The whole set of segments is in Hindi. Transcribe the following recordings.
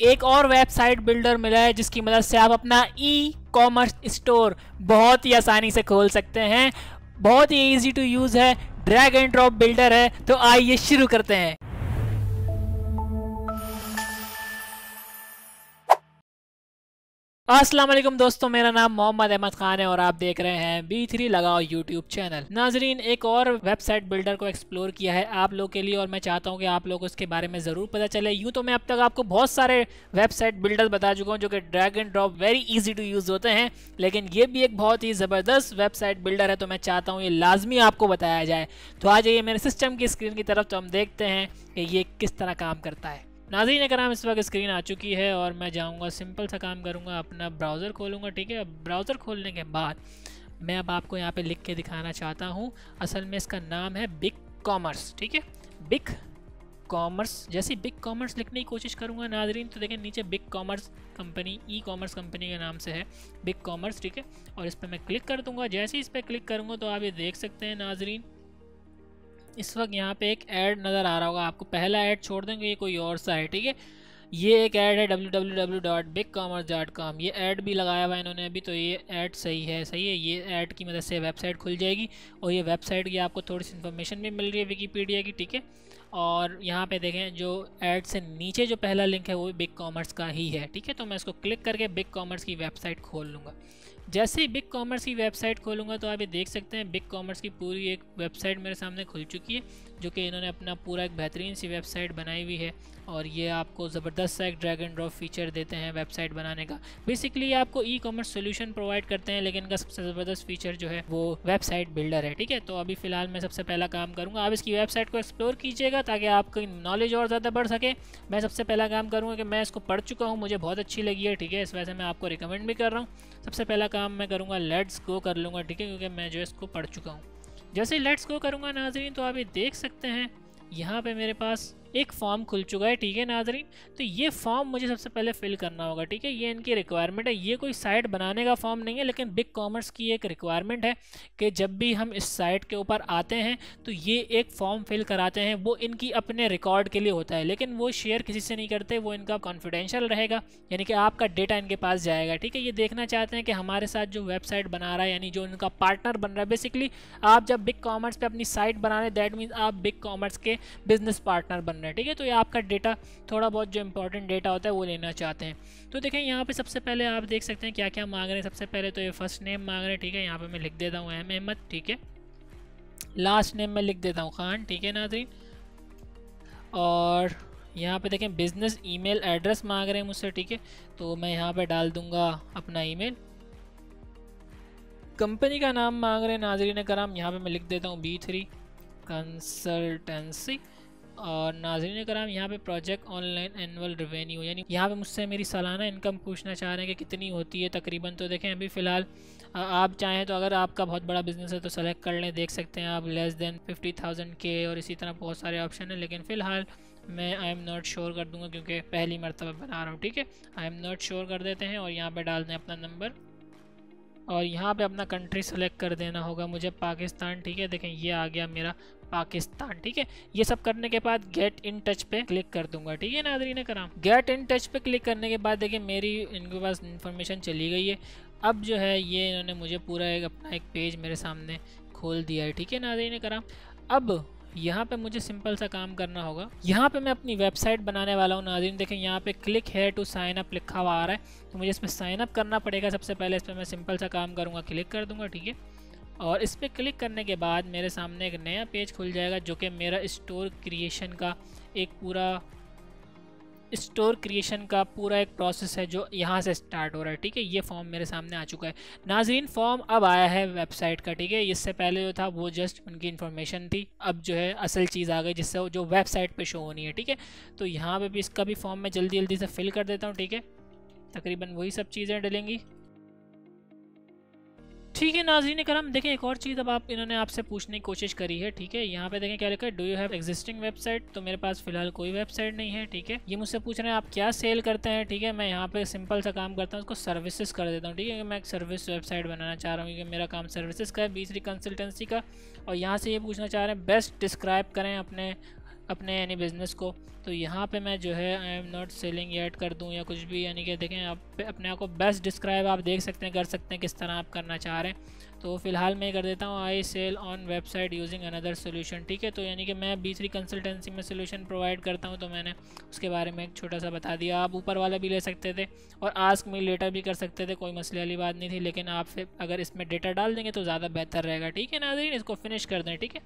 एक और वेबसाइट बिल्डर मिला है जिसकी मदद से आप अपना ई कॉमर्स स्टोर बहुत ही आसानी से खोल सकते हैं। बहुत ही इजी टू यूज है, ड्रैग एंड ड्रॉप बिल्डर है। तो आइए शुरू करते हैं। अस्सलाम वालेकुम दोस्तों, मेरा नाम मोहम्मद अहमद खान है और आप देख रहे हैं B3 लगाओ यूट्यूब चैनल। नाजरीन, एक और वेबसाइट बिल्डर को एक्सप्लोर किया है आप लोग के लिए और मैं चाहता हूं कि आप लोग उसके बारे में ज़रूर पता चले। यूँ तो मैं अब तक आपको बहुत सारे वेबसाइट बिल्डर बता चुका हूं जो कि drag and drop very easy to use होते हैं, लेकिन ये भी एक बहुत ही ज़बरदस्त वेबसाइट बिल्डर है। तो मैं चाहता हूँ ये लाजमी आपको बताया जाए। तो आ जाइए मेरे सिस्टम की स्क्रीन की तरफ, तो हम देखते हैं कि ये किस तरह काम करता है। नाज़रीन कराम, इस वक्त स्क्रीन आ चुकी है और मैं जाऊंगा, सिंपल सा काम करूंगा, अपना ब्राउज़र खोलूंगा। ठीक है, अब ब्राउज़र खोलने के बाद मैं अब आपको यहाँ पे लिख के दिखाना चाहता हूँ। असल में इसका नाम है बिग कॉमर्स। ठीक है, बिग कॉमर्स। जैसे बिग कॉमर्स लिखने की कोशिश करूँगा नाजरीन, तो देखें नीचे BigCommerce company, ecommerce company के नाम से है बिग कॉमर्स। ठीक है, और इस पर मैं क्लिक कर दूँगा। जैसे ही इस पर क्लिक करूँगा तो आप ये देख सकते हैं नाजरीन, इस वक्त यहाँ पे एक ऐड नज़र आ रहा होगा आपको। पहला ऐड छोड़ देंगे, ये कोई और सा है। ठीक है, ये एक ऐड है www.bigcommerce.com। ये ऐड भी लगाया हुआ है इन्होंने अभी, तो ये ऐड सही है। ये ऐड की मदद से वेबसाइट खुल जाएगी और ये वेबसाइट की आपको थोड़ी सी इन्फॉर्मेशन भी मिल रही है विकीपीडिया की। ठीक है, और यहाँ पे देखें जो ऐड से नीचे जो पहला लिंक है वो भी बिग कॉमर्स का ही है। ठीक है, तो मैं इसको क्लिक करके बिग कॉमर्स की वेबसाइट खोल लूँगा। जैसे ही बिग कॉमर्स की वेबसाइट खोलूँगा तो आप ये देख सकते हैं बिग कॉमर्स की पूरी एक वेबसाइट मेरे सामने खुल चुकी है, जो कि इन्होंने अपना पूरा एक बेहतरीन सी वेबसाइट बनाई हुई है। और ये आपको ज़बरदस्त सा एक ड्रैग एंड ड्रॉप फीचर देते हैं वेबसाइट बनाने का। बेसिकली ये आपको ई कॉमर्स सोल्यूशन प्रोवाइड करते हैं, लेकिन इनका सबसे ज़बरदस्त फीचर जो है वो वेबसाइट बिल्डर है। ठीक है, तो अभी फ़िलहाल मैं सबसे पहला काम करूँगा, आप इसकी वेबसाइट को एक्सप्लोर कीजिएगा ताकि आपकी नॉलेज और ज़्यादा बढ़ सके। मैं सबसे पहला काम करूँगा कि मैं इसको पढ़ चुका हूँ, मुझे बहुत अच्छी लगी है। ठीक है, इस वजह से मैं आपको रिकमेंड भी कर रहा हूँ। सबसे पहला काम मैं करूँगा लेट्स गो कर लूँगा। ठीक है, क्योंकि मैं जो इसको पढ़ चुका हूँ। जैसे ही लेट्स गो करूँगा नाजरीन, तो आप ये देख सकते हैं यहाँ पे मेरे पास एक फॉर्म खुल चुका है। ठीक है नाजरीन, तो ये फॉर्म मुझे सबसे पहले फिल करना होगा। ठीक है, ये इनकी रिक्वायरमेंट है। ये कोई साइट बनाने का फॉर्म नहीं है, लेकिन बिग कॉमर्स की एक रिक्वायरमेंट है कि जब भी हम इस साइट के ऊपर आते हैं तो ये एक फॉर्म फिल कराते हैं। वो इनकी अपने रिकॉर्ड के लिए होता है, लेकिन वो शेयर किसी से नहीं करते, वो इनका कॉन्फिडेंशियल रहेगा, यानी कि आपका डेटा इनके पास जाएगा। ठीक है, ये देखना चाहते हैं कि हमारे साथ जो वेबसाइट बना रहा है, यानी जो इनका पार्टनर बन रहा है। बेसिकली आप जब बिग कॉमर्स पे अपनी साइट बना रहे हैं, दैट मीन्स आप बिग कॉमर्स के बिजनेस पार्टनर बन रहे हैं। ठीक है, तो ये आपका डेटा, थोड़ा बहुत जो इंपॉर्टेंट डेटा होता है वो लेना चाहते हैं। तो देखें यहाँ पे सबसे पहले आप देख सकते हैं क्या क्या मांग रहे हैं। सबसे पहले तो ये फर्स्ट नेम मांग रहे हैं। ठीक है, यहाँ पे मैं लिख देता हूँ अहमद। ठीक है, लास्ट नेम मैं लिख देता हूँ खान। ठीक है नाज़रीन, और यहाँ पे देखें बिजनेस ईमेल एड्रेस मांग रहे हैं मुझसे। ठीक है, तो मैं यहाँ पे डाल दूँगा अपना ईमेल। कंपनी का नाम मांग रहे हैं नाज़रीन कराम, यहाँ पे मैं लिख देता हूँ B3 कंसल्टेंसी। और नाज़रीन कराम, यहाँ पे प्रोजेक्ट ऑनलाइन एनुअल रेवेन्यू, यानी यहाँ पे मुझसे मेरी सालाना इनकम पूछना चाह रहे हैं कि कितनी होती है तकरीबन। तो देखें अभी फ़िलहाल आप चाहें तो, अगर आपका बहुत बड़ा बिजनेस है तो सेलेक्ट कर लें, देख सकते हैं आप लेस देन 50,000 के, और इसी तरह बहुत सारे ऑप्शन हैं। लेकिन फ़िलहाल मैं आई एम नॉट श्योर कर दूँगा क्योंकि पहली मरतबा बना रहा हूँ। ठीक है, आई एम नॉट श्योर कर देते हैं और यहाँ पर डाल दें अपना नंबर और यहाँ पे अपना कंट्री सेलेक्ट कर देना होगा मुझे, पाकिस्तान। ठीक है, देखें ये आ गया मेरा पाकिस्तान। ठीक है, ये सब करने के बाद गेट इन टच पे क्लिक कर दूंगा। ठीक है नाज़रीन कराम, गेट इन टच पे क्लिक करने के बाद देखिए मेरी इनके पास इन्फॉर्मेशन चली गई है। अब जो है ये इन्होंने मुझे पूरा अपना एक पेज मेरे सामने खोल दिया है। ठीक है नाज़रीन कराम, अब यहाँ पे मुझे सिंपल सा काम करना होगा। यहाँ पे मैं अपनी वेबसाइट बनाने वाला हूँ नाज़रीन। देखें यहाँ पे क्लिक है टू साइन अप लिखा हुआ आ रहा है, तो मुझे इस पर साइन अप करना पड़ेगा। सबसे पहले इस पर मैं सिंपल सा काम करूँगा, क्लिक कर दूँगा। ठीक है, और इस पर क्लिक करने के बाद मेरे सामने एक नया पेज खुल जाएगा, जो कि मेरा स्टोर क्रिएशन का एक प्रोसेस है जो यहाँ से स्टार्ट हो रहा है। ठीक है, ये फॉर्म मेरे सामने आ चुका है नाज़रीन। फॉर्म अब आया है वेबसाइट का। ठीक है, इससे पहले जो था वो जस्ट उनकी इन्फॉर्मेशन थी, अब जो है असल चीज़ आ गई जिससे जो वेबसाइट पे शो होनी है। ठीक है, तो यहाँ पे भी इसका भी फॉर्म मैं जल्दी जल्दी से फिल कर देता हूँ। ठीक है, तकरीबन वही सब चीज़ें डलेंगी। ठीक है नाज़रीन कराम, देखें एक और चीज़ अब इन्होंने आपसे पूछने की कोशिश करी है। ठीक है, यहाँ पे देखें क्या लिखा है, do you have existing website. तो मेरे पास फिलहाल कोई वेबसाइट नहीं है। ठीक है, ये मुझसे पूछ रहे हैं आप क्या सेल करते हैं। ठीक है, मैं यहाँ पे सिंपल सा काम करता हूँ, उसको सर्विसेज कर देता हूँ। ठीक है, मैं एक सर्विस वेबसाइट बनाना चाह रहा हूँ क्योंकि मेरा काम सर्विसेज का है, B3 कंसल्टेंसी का। और यहाँ से ये पूछना चाह रहे हैं बेस्ट डिस्क्राइब करें अपने अपने यानी बिज़नेस को। तो यहाँ पे मैं जो है I am not selling add कर दूँ या कुछ भी, यानी कि देखें आप अपने आप को बेस्ट डिस्क्राइब आप देख सकते हैं, कर सकते हैं किस तरह आप करना चाह रहे हैं। तो फ़िलहाल मैं कर देता हूँ I sell on website using another solution, ठीक है। तो यानी कि मैं B3 कंसल्टेंसी में सोल्यूशन प्रोवाइड करता हूँ, तो मैंने उसके बारे में एक छोटा सा बता दिया। आप ऊपर वाला भी ले सकते थे और आस्क मी लेटर भी कर सकते थे, कोई मसले वाली बात नहीं थी, लेकिन आप फिर अगर इसमें डेटा डाल देंगे तो ज़्यादा बेहतर रहेगा, ठीक है नाज़रीन। इसको फिनिश कर दें, ठीक है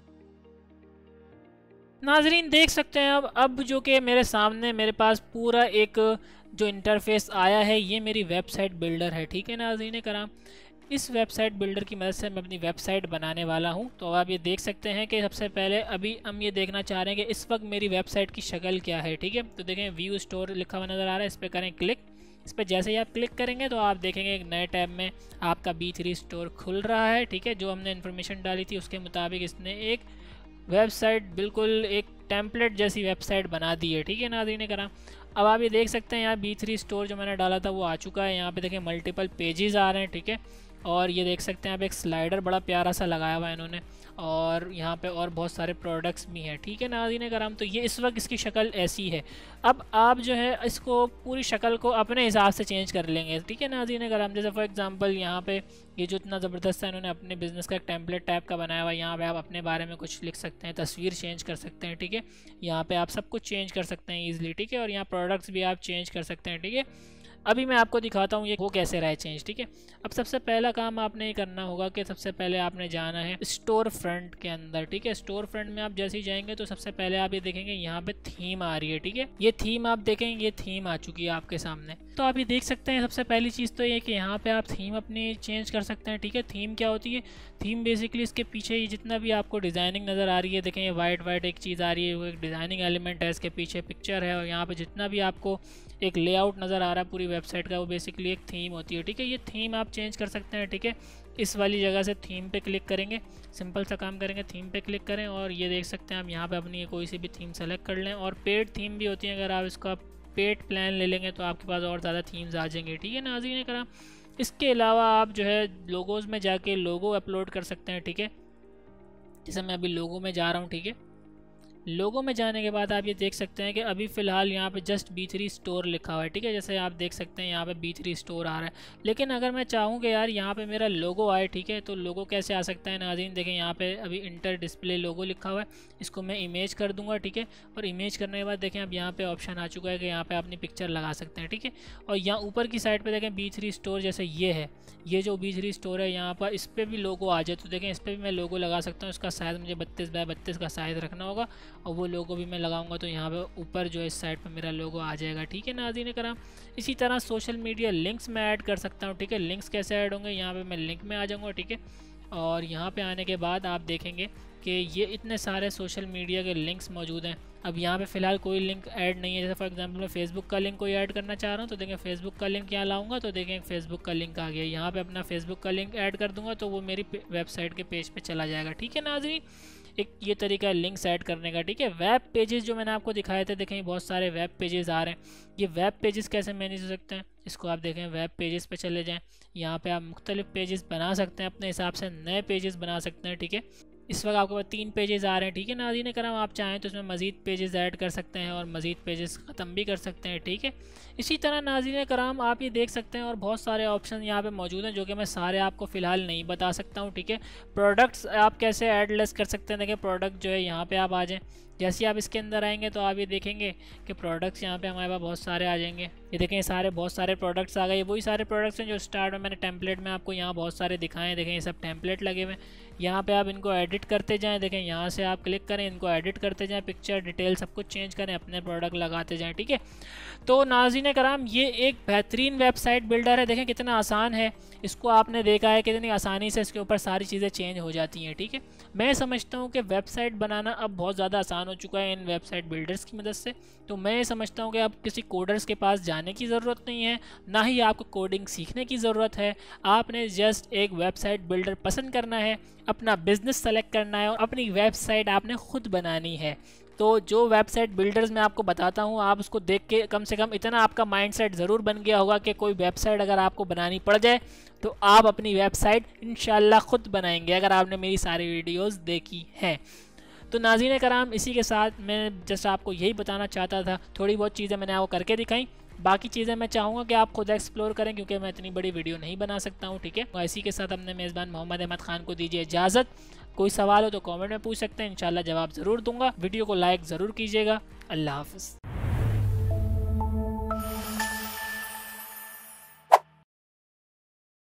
नाज़रीन। देख सकते हैं अब जो कि मेरे सामने मेरे पास पूरा एक जो इंटरफेस आया है, ये मेरी वेबसाइट बिल्डर है, ठीक है नाज़रीन कराम। इस वेबसाइट बिल्डर की मदद से मैं अपनी वेबसाइट बनाने वाला हूं। तो आप ये देख सकते हैं कि सबसे पहले अभी हम ये देखना चाह रहे हैं कि इस वक्त मेरी वेबसाइट की शक्ल क्या है, ठीक है। तो देखें व्यू स्टोर लिखा हुआ नज़र आ रहा है, इस पर करें क्लिक। इस पर जैसे ही आप क्लिक करेंगे तो आप देखेंगे एक नए टैब में आपका B3 स्टोर खुल रहा है, ठीक है। जो हमने इन्फॉर्मेशन डाली थी उसके मुताबिक इसने एक वेबसाइट बिल्कुल एक टेम्पलेट जैसी वेबसाइट बना दी है, ठीक है नाज़रीन कराम। अब आप ये देख सकते हैं यहाँ B3 स्टोर जो मैंने डाला था वो आ चुका है। यहाँ पे देखें मल्टीपल पेजेस आ रहे हैं, ठीक है। और ये देख सकते हैं आप एक स्लाइडर बड़ा प्यारा सा लगाया हुआ है इन्होंने, और यहाँ पे और बहुत सारे प्रोडक्ट्स भी हैं, ठीक है नाज़रीन कराम। तो ये इस वक्त इसकी शक्ल ऐसी है। अब आप जो है इसको पूरी शक्ल को अपने हिसाब से चेंज कर लेंगे, ठीक है नाज़रीन कराम। जैसे फॉर एग्जांपल यहाँ पे ये जो इतना ज़बरदस्त है इन्होंने अपने बिज़नेस का एक टेम्पलेट टाइप का बनाया हुआ है। यहाँ पे आप अपने बारे में कुछ लिख सकते हैं, तस्वीर चेंज कर सकते हैं, ठीक है। यहाँ पे आप सब कुछ चेंज कर सकते हैं ईजिली, ठीक है। और यहाँ प्रोडक्ट्स भी आप चेंज कर सकते हैं, ठीक है। अभी मैं आपको दिखाता हूँ ये वो कैसे रहा है चेंज, ठीक है। अब सबसे पहला काम आपने ये करना होगा कि सबसे पहले आपने जाना है स्टोर फ्रंट के अंदर, ठीक है। स्टोर फ्रंट में आप जैसे ही जाएंगे तो सबसे पहले आप ये देखेंगे यहाँ पे थीम आ रही है, ठीक है। ये थीम आप देखेंगे, ये थीम आ चुकी है आपके सामने। तो आप ये देख सकते हैं सबसे पहली चीज़ तो ये कि यहाँ पे आप थीम अपनी चेंज कर सकते हैं, ठीक है। थीम क्या होती है? थीम बेसिकली इसके पीछे ये जितना भी आपको डिज़ाइनिंग नज़र आ रही है, देखें ये वाइट एक चीज़ आ रही है, वो एक डिज़ाइनिंग एलिमेंट है, इसके पीछे पिक्चर है, और यहाँ पे जितना भी आपको एक लेआउट नज़र आ रहा है पूरी वेबसाइट का, वो बेसिकली एक थीम होती है, ठीक है। ये थीम आप चेंज कर सकते हैं, ठीक है। इस वाली जगह से थीम पे क्लिक करेंगे, सिंपल सा काम करेंगे, थीम पे क्लिक करें और ये देख सकते हैं आप यहाँ पे अपनी कोई सी भी थीम सेलेक्ट कर लें। और पेड थीम भी होती है, अगर आप इसका पेड प्लान ले लेंगे तो आपके पास और ज़्यादा थीम्स आ जाएंगे, ठीक है नाज़रीन कराम। इसके अलावा आप जो है लोगोज़ में जाके लोगो अपलोड कर सकते हैं, ठीक है। जैसे मैं अभी लोगो में जा रहा हूँ, ठीक है। लोगों में जाने के बाद आप ये देख सकते हैं कि अभी फ़िलहाल यहाँ पे जस्ट B3 स्टोर लिखा हुआ है, ठीक है। जैसे आप देख सकते हैं यहाँ पे B3 स्टोर आ रहा है, लेकिन अगर मैं चाहूँ कि यार यहाँ पे मेरा लोगो आए, ठीक है, तो लोगो कैसे आ सकता है नाज़रीन? देखें यहाँ पे अभी इंटर डिस्प्ले लोगो लिखा हुआ है, इसको मैं इमेज कर दूँगा, ठीक है। और इमेज करने के बाद देखें अब यहाँ पर ऑप्शन आ चुका है कि यहाँ पर अपनी पिक्चर लगा सकते हैं, ठीक है। और यहाँ ऊपर की साइड पर देखें B3 स्टोर जैसे ये है, ये जो B3 स्टोर है यहाँ पर इस पर भी लोगो आ जाए तो देखें इस पर भी मैं लोगो लगा सकता हूँ। इसका साइज़ मुझे 32x32 का साइज़ रखना होगा और वो लोगो भी मैं लगाऊंगा तो यहाँ पे ऊपर जो है इस साइड पे मेरा लोगो आ जाएगा, ठीक है नाज़रीन कराम। इसी तरह सोशल मीडिया लिंक्स मैं ऐड कर सकता हूँ, ठीक है। लिंक्स कैसे ऐड होंगे? यहाँ पे मैं लिंक में आ जाऊँगा, ठीक है। और यहाँ पे आने के बाद आप देखेंगे कि ये इतने सारे सोशल मीडिया के लिंक्स मौजूद हैं। अब यहाँ पे फ़िलहाल कोई लिंक ऐड नहीं है। जैसे फॉर एग्जांपल मैं फेसबुक का लिंक कोई ऐड करना चाह रहा हूँ तो देखें फेसबुक का लिंक यहाँ लाऊंगा तो देखें फेसबुक का लिंक आ गया। यहाँ पे अपना फेसबुक का लिंक ऐड कर दूंगा तो वो मेरी वेबसाइट के पेज पे चला जाएगा, ठीक है नाज़रीन। एक ये तरीका है लिंक्स ऐड करने का, ठीक है। वेब पेजेस जो मैंने आपको दिखाए थे, देखें बहुत सारे वेब पेजेस आ रहे हैं। ये वेब पेजेस कैसे मैनेज हो सकते हैं? इसको आप देखें वेब पेजेस पे चले जाएं, यहाँ पे आप मुख्तलिफ पेजेस बना सकते हैं, अपने हिसाब से नए पेजेस बना सकते हैं, ठीक है। इस वक्त आपके पास 3 पेजेस आ रहे हैं, ठीक है नाज़रीन कराम। आप चाहें तो इसमें मज़ीद पेजेस ऐड कर सकते हैं और मज़ीद पेजेस ख़त्म भी कर सकते हैं, ठीक है। इसी तरह नाज़रीन कराम आप ये देख सकते हैं और बहुत सारे ऑप्शन यहाँ पे मौजूद हैं जो कि मैं सारे आपको फ़िलहाल नहीं बता सकता हूँ, ठीक है। प्रोडक्ट्स आप कैसे ऐड लेस कर सकते हैं? देखिए प्रोडक्ट जो है यहाँ पर आप आ जाएँ, जैसे ही आप इसके अंदर आएंगे तो आप ये देखेंगे कि प्रोडक्ट्स यहाँ पे हमारे पास बहुत सारे आ जाएंगे। ये देखें सारे बहुत सारे प्रोडक्ट्स आ गए। वही सारे प्रोडक्ट्स हैं जो स्टार्ट में मैंने टेम्पलेट में आपको यहाँ बहुत सारे दिखाए हैं। देखें ये सब टेम्पलेट लगे हुए हैं। यहाँ पे आप इनको एडिट करते जाएं, देखें यहाँ से आप क्लिक करें, इनको एडिट करते जाएं, पिक्चर डिटेल सब कुछ चेंज करें, अपने प्रोडक्ट लगाते जाएं, ठीक है। तो नाज़रीन कराम ये एक बेहतरीन वेबसाइट बिल्डर है। देखें कितना आसान है, इसको आपने देखा है कितनी आसानी से इसके ऊपर सारी चीज़ें चेंज हो जाती हैं, ठीक है। मैं समझता हूँ कि वेबसाइट बनाना अब बहुत ज़्यादा आसान हो चुका है इन वेबसाइट बिल्डर्स की मदद से। तो मैं समझता हूँ कि अब किसी कोडर्स के पास जाने की ज़रूरत नहीं है, ना ही आपको कोडिंग सीखने की ज़रूरत है। आपने जस्ट एक वेबसाइट बिल्डर पसंद करना है, अपना बिजनेस सेलेक्ट करना है और अपनी वेबसाइट आपने खुद बनानी है। तो जो वेबसाइट बिल्डर्स मैं आपको बताता हूँ आप उसको देख के कम से कम इतना आपका माइंडसेट ज़रूर बन गया होगा कि कोई वेबसाइट अगर आपको बनानी पड़ जाए तो आप अपनी वेबसाइट इंशाल्लाह खुद बनाएंगे, अगर आपने मेरी सारी वीडियोस देखी हैं। तो नाज़रीन कराम, इसी के साथ मैं जस्ट आपको यही बताना चाहता था, थोड़ी बहुत चीज़ें मैंने आपको करके दिखाई, बाकी चीज़ें मैं चाहूँगा कि आप खुद एक्सप्लोर करें क्योंकि मैं इतनी बड़ी वीडियो नहीं बना सकता हूँ, ठीक है। और इसी के साथ अपने मेज़बान मोहम्मद अहमद ख़ान को दीजिए इजाज़त। कोई सवाल हो तो कमेंट में पूछ सकते हैं, इंशाल्लाह जवाब ज़रूर दूंगा। वीडियो को लाइक ज़रूर कीजिएगा। अल्लाह हाफ़िज़।